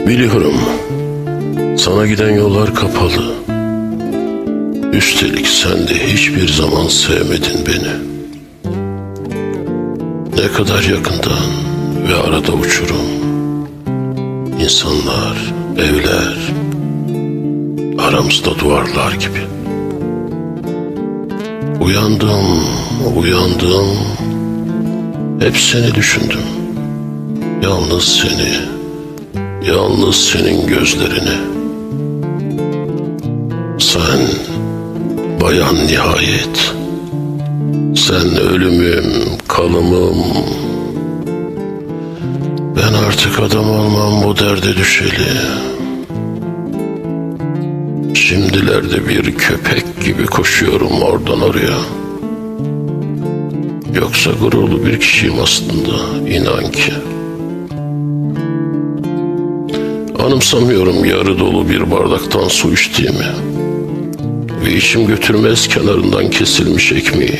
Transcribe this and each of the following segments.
Biliyorum, sana giden yollar kapalı. Üstelik sen de hiçbir zaman sevmedin beni. Ne kadar yakından ve arada uçurum. İnsanlar, evler, aramızda duvarlar gibi. Uyandım, hep seni düşündüm. Yalnız senin gözlerini. Sen bayan nihayet. Sen ölümüm, kalımım. Ben artık adam olmam bu derde düşeli. Şimdilerde bir köpek gibi koşuyorum oradan oraya. Yoksa gururlu bir kişiyim aslında, inan ki. Anımsamıyorum yarı dolu bir bardaktan su içtiğimi ve içim götürmez kenarından kesilmiş ekmeği.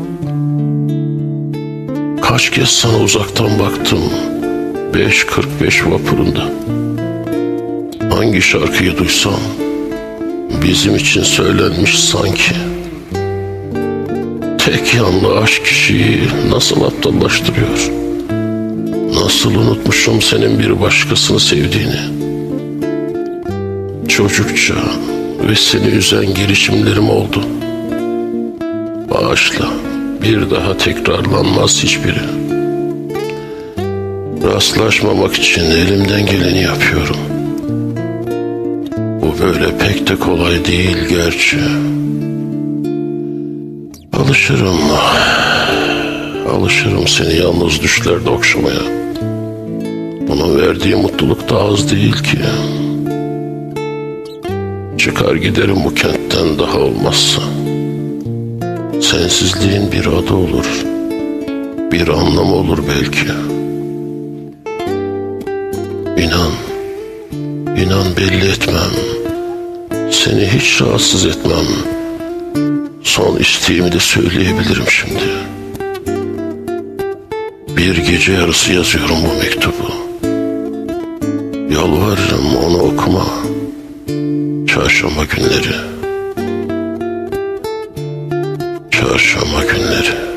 Kaç kez sana uzaktan baktım 5.45 vapurunda. Hangi şarkıyı duysam bizim için söylenmiş sanki. Tek yanlı aşk kişiyi nasıl aptallaştırıyor? Nasıl unutmuşum senin bir başkasını sevdiğini. Çocukça ve seni üzen girişimlerim oldu. Bağışla, bir daha tekrarlanmaz hiçbiri. Rastlaşmamak için elimden geleni yapıyorum. Bu böyle pek de kolay değil gerçi. Alışırım seni yalnız düşlerde okşamaya. Bunun verdiği mutluluk da az değil ki. Çıkar giderim bu kentten daha olmazsa. Sensizliğin bir adı olur, bir anlamı olur belki. İnan belli etmem, seni hiç rahatsız etmem. Son isteğimi de söyleyebilirim şimdi. Bir gece yarısı yazıyorum bu mektubu. Yalvarırım onu okuma. Çarşamba günleri.